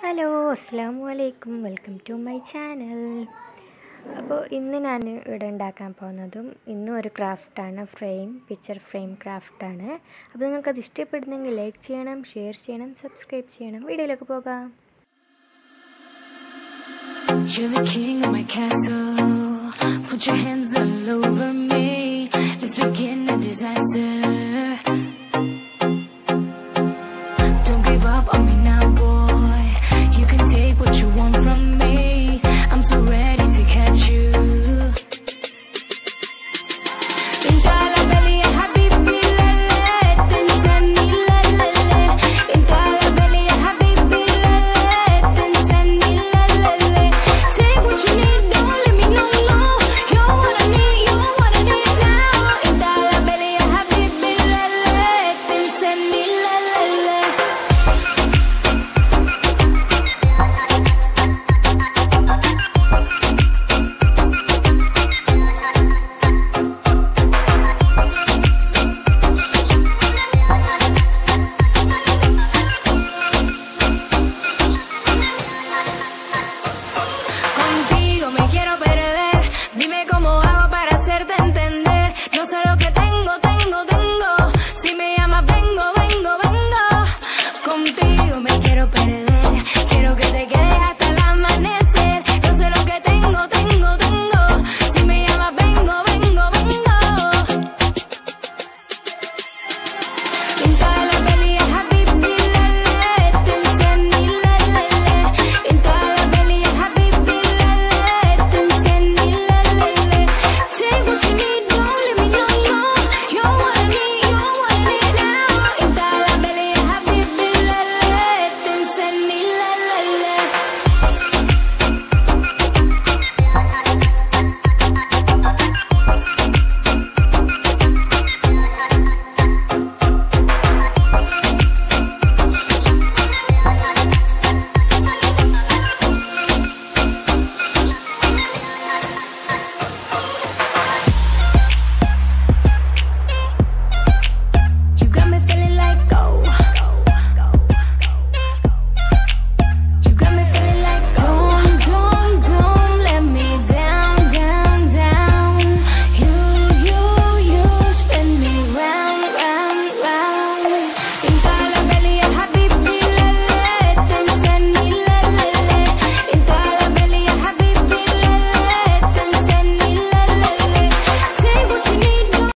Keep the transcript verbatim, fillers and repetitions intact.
ഹലോ അസ്സലാമു അലൈക്കും welcome to my channel. അപ്പോൾ ഇന്ന് ഞാൻ ഇവിടെ ഉണ്ടാക്കാൻ പോകുന്നതും ഇന്നും ഒരു ക്രാഫ്റ്റാണ്, ഫ്രെയിം പിക്ചർ ഫ്രെയിം ക്രാഫ്റ്റാണ്. അപ്പോൾ നിങ്ങൾക്കത് ഇഷ്ടപ്പെടുന്നെങ്കിൽ ലൈക്ക് ചെയ്യണം, ഷെയർ ചെയ്യണം, സബ്സ്ക്രൈബ് ചെയ്യണം. വീഡിയോയിലേക്ക് പോകാം. You're the king of my castle. Put your hands all over me. Let's begin a disaster.